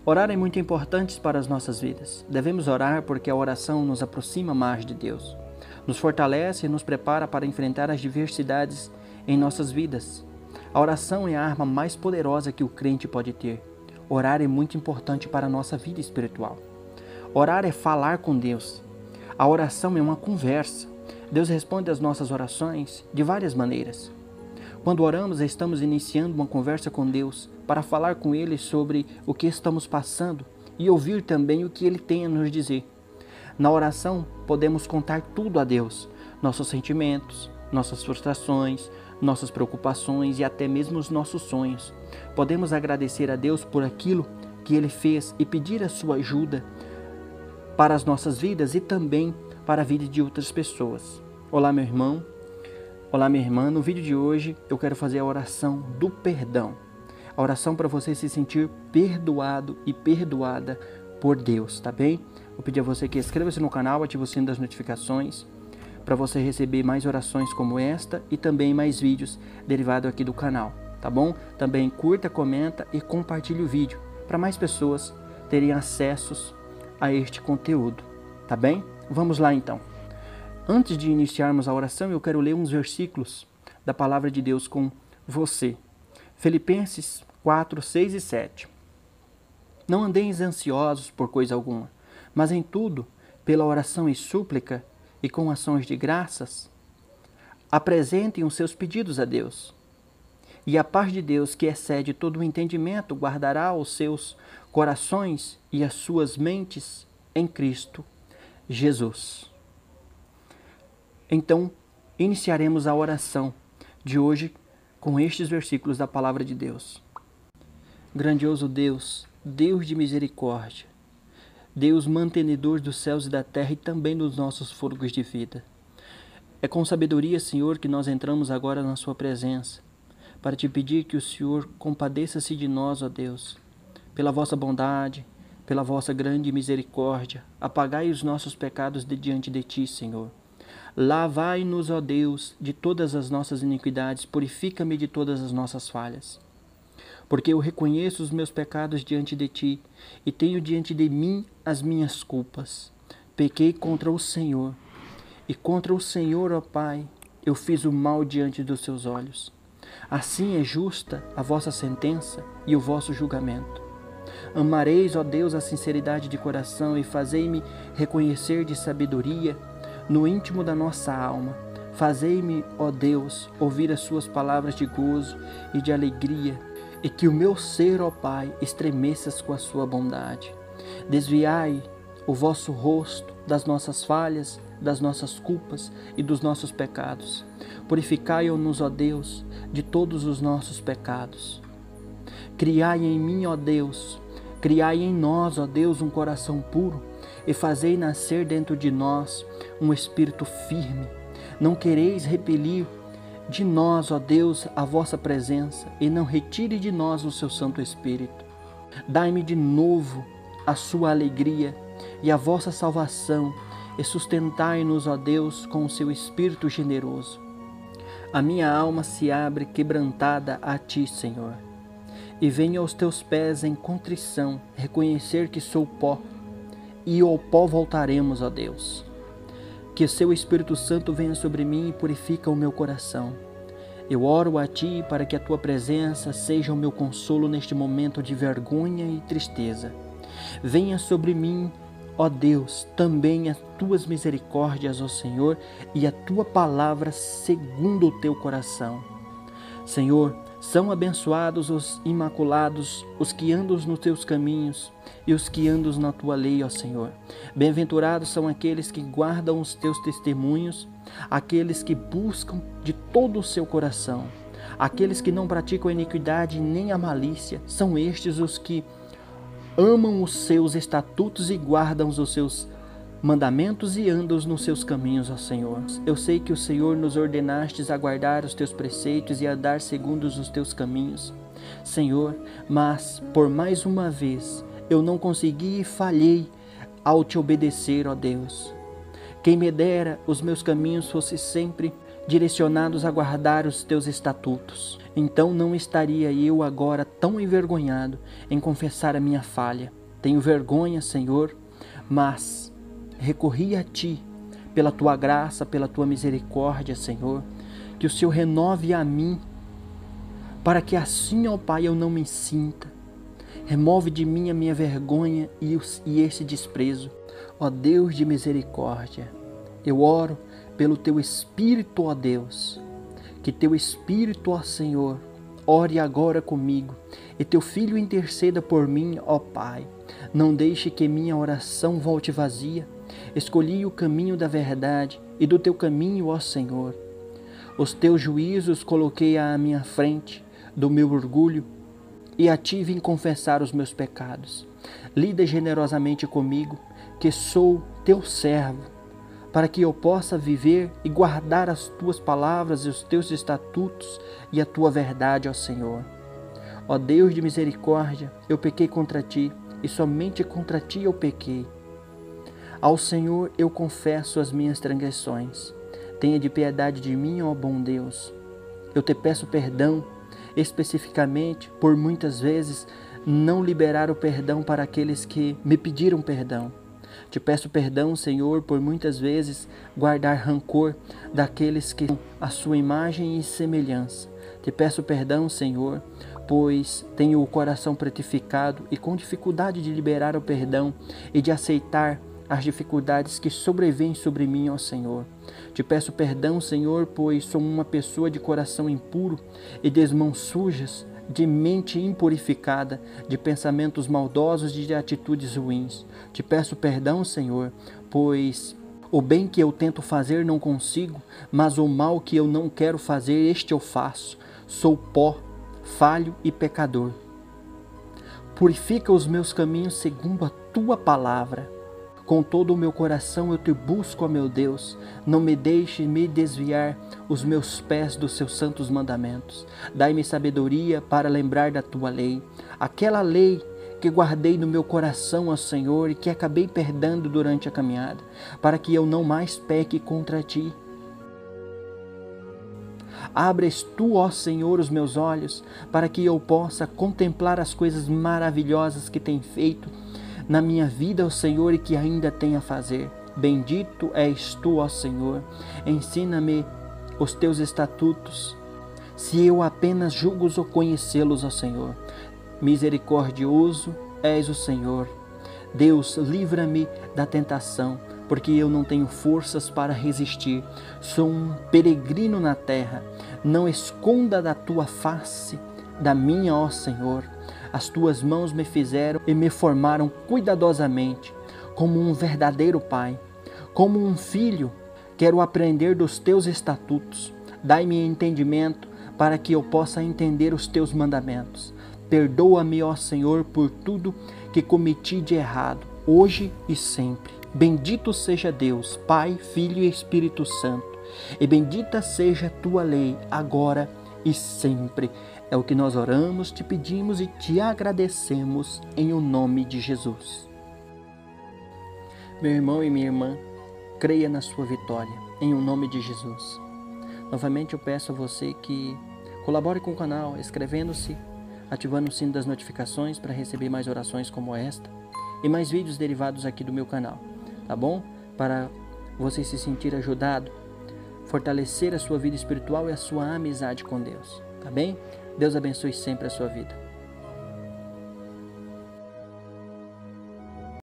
Orar é muito importante para as nossas vidas. Devemos orar porque a oração nos aproxima mais de Deus, nos fortalece e nos prepara para enfrentar as diversidades em nossas vidas. A oração é a arma mais poderosa que o crente pode ter. Orar é muito importante para a nossa vida espiritual. Orar é falar com Deus. A oração é uma conversa. Deus responde às nossas orações de várias maneiras. Quando oramos, estamos iniciando uma conversa com Deus para falar com Ele sobre o que estamos passando e ouvir também o que Ele tem a nos dizer. Na oração, podemos contar tudo a Deus, nossos sentimentos, nossas frustrações, nossas preocupações e até mesmo os nossos sonhos. Podemos agradecer a Deus por aquilo que Ele fez e pedir a sua ajuda para as nossas vidas e também para a vida de outras pessoas. Olá, meu irmão. Olá, minha irmã. No vídeo de hoje eu quero fazer a oração do perdão. A oração para você se sentir perdoado e perdoada por Deus, tá bem? Vou pedir a você que inscreva-se no canal, ative o sino das notificações para você receber mais orações como esta e também mais vídeos derivados aqui do canal, tá bom? Também curta, comenta e compartilhe o vídeo para mais pessoas terem acessos a este conteúdo, tá bem? Vamos lá então. Antes de iniciarmos a oração, eu quero ler uns versículos da Palavra de Deus com você. Filipenses 4, 6 e 7. Não andeis ansiosos por coisa alguma, mas em tudo, pela oração e súplica e com ações de graças, apresentem os seus pedidos a Deus. E a paz de Deus, que excede todo o entendimento, guardará os seus corações e as suas mentes em Cristo Jesus. Então, iniciaremos a oração de hoje com estes versículos da Palavra de Deus. Grandioso Deus, Deus de misericórdia, Deus mantenedor dos céus e da terra e também dos nossos fôlegos de vida. É com sabedoria, Senhor, que nós entramos agora na sua presença, para te pedir que o Senhor compadeça-se de nós, ó Deus, pela vossa bondade, pela vossa grande misericórdia. Apagai os nossos pecados de diante de ti, Senhor. Lavai-nos, ó Deus, de todas as nossas iniquidades, purifica-me de todas as nossas falhas. Porque eu reconheço os meus pecados diante de ti, e tenho diante de mim as minhas culpas. Pequei contra o Senhor, e contra o Senhor, ó Pai, eu fiz o mal diante dos seus olhos. Assim é justa a vossa sentença e o vosso julgamento. Amareis, ó Deus, a sinceridade de coração, e fazei-me reconhecer de sabedoria no íntimo da nossa alma. Fazei-me, ó Deus, ouvir as suas palavras de gozo e de alegria, e que o meu ser, ó Pai, estremeças com a sua bondade. Desviai o vosso rosto das nossas falhas, das nossas culpas e dos nossos pecados. Purificai-nos, ó Deus, de todos os nossos pecados. Criai em mim, ó Deus, criai em nós, ó Deus, um coração puro, e fazei nascer dentro de nós um espírito firme. Não quereis repelir de nós, ó Deus, a vossa presença, e não retire de nós o seu Santo Espírito. Dai-me de novo a sua alegria e a vossa salvação, e sustentai-nos, ó Deus, com o seu Espírito generoso. A minha alma se abre quebrantada a ti, Senhor, e venho aos teus pés em contrição, reconhecer que sou pó, e ao pó voltaremos, ó Deus. Que o seu Espírito Santo venha sobre mim e purifica o meu coração. Eu oro a ti para que a tua presença seja o meu consolo neste momento de vergonha e tristeza. Venha sobre mim, ó Deus, também as tuas misericórdias, ó Senhor, e a tua palavra segundo o teu coração. Senhor, são abençoados os imaculados, os que andam nos teus caminhos e os que andam na tua lei, ó Senhor. Bem-aventurados são aqueles que guardam os teus testemunhos, aqueles que buscam de todo o seu coração, aqueles que não praticam a iniquidade nem a malícia. São estes os que amam os seus estatutos e guardam os seus mandamentos e andam nos seus caminhos, ó Senhor. Eu sei que o Senhor nos ordenastes a guardar os teus preceitos e a andar segundo os teus caminhos, Senhor, mas por mais uma vez eu não consegui e falhei ao te obedecer, ó Deus. Quem me dera os meus caminhos fossem sempre direcionados a guardar os teus estatutos. Então não estaria eu agora tão envergonhado em confessar a minha falha. Tenho vergonha, Senhor, mas recorri a Ti pela Tua graça, pela Tua misericórdia, Senhor, que o Senhor renove a mim, para que assim, ó Pai, eu não me sinta. Remove de mim a minha vergonha e esse desprezo. Ó Deus de misericórdia, eu oro pelo Teu Espírito, ó Deus, que Teu Espírito, ó Senhor, ore agora comigo e Teu Filho interceda por mim, ó Pai. Não deixe que minha oração volte vazia. Escolhi o caminho da verdade e do Teu caminho, ó Senhor. Os Teus juízos coloquei à minha frente do meu orgulho e a Ti vim confessar os meus pecados. Lida generosamente comigo, que sou Teu servo, para que eu possa viver e guardar as Tuas palavras e os Teus estatutos e a Tua verdade, ó Senhor. Ó Deus de misericórdia, eu pequei contra Ti, e somente contra Ti eu pequei. Ao Senhor eu confesso as minhas transgressões. Tenha de piedade de mim, ó bom Deus. Eu Te peço perdão, especificamente por muitas vezes não liberar o perdão para aqueles que me pediram perdão. Te peço perdão, Senhor, por muitas vezes guardar rancor daqueles que são a Sua imagem e semelhança. Te peço perdão, Senhor, pois tenho o coração pretificado e com dificuldade de liberar o perdão e de aceitar as dificuldades que sobrevêm sobre mim, ó Senhor. Te peço perdão, Senhor, pois sou uma pessoa de coração impuro e de mãos sujas, de mente impurificada, de pensamentos maldosos e de atitudes ruins. Te peço perdão, Senhor, pois o bem que eu tento fazer não consigo, mas o mal que eu não quero fazer, este eu faço. Sou pó, falho e pecador. Purifica os meus caminhos segundo a Tua palavra. Com todo o meu coração eu Te busco, ó meu Deus. Não me deixe me desviar os meus pés dos Seus santos mandamentos. Dai-me sabedoria para lembrar da Tua lei. Aquela lei que guardei no meu coração, ó Senhor, e que acabei perdendo durante a caminhada, para que eu não mais peque contra Ti. Abres Tu, ó Senhor, os meus olhos, para que eu possa contemplar as coisas maravilhosas que tem feito na minha vida, ó Senhor, e que ainda tem a fazer. Bendito és Tu, ó Senhor. Ensina-me os Teus estatutos, se eu apenas julgo ou conhecê-los, ó Senhor. Misericordioso és o Senhor. Deus, livra-me da tentação, porque eu não tenho forças para resistir. Sou um peregrino na terra. Não esconda da Tua face da minha, ó Senhor. As Tuas mãos me fizeram e me formaram cuidadosamente, como um verdadeiro pai. Como um filho, quero aprender dos Teus estatutos. Dai-me entendimento para que eu possa entender os Teus mandamentos. Perdoa-me, ó Senhor, por tudo que cometi de errado, hoje e sempre. Bendito seja Deus, Pai, Filho e Espírito Santo, e bendita seja a Tua lei, agora e sempre. É o que nós oramos, Te pedimos e Te agradecemos em o nome de Jesus. Meu irmão e minha irmã, creia na sua vitória, em o nome de Jesus. Novamente eu peço a você que colabore com o canal, inscrevendo-se, ativando o sino das notificações para receber mais orações como esta e mais vídeos derivados aqui do meu canal, tá bom? Para você se sentir ajudado, fortalecer a sua vida espiritual e a sua amizade com Deus, tá bem? Deus abençoe sempre a sua vida.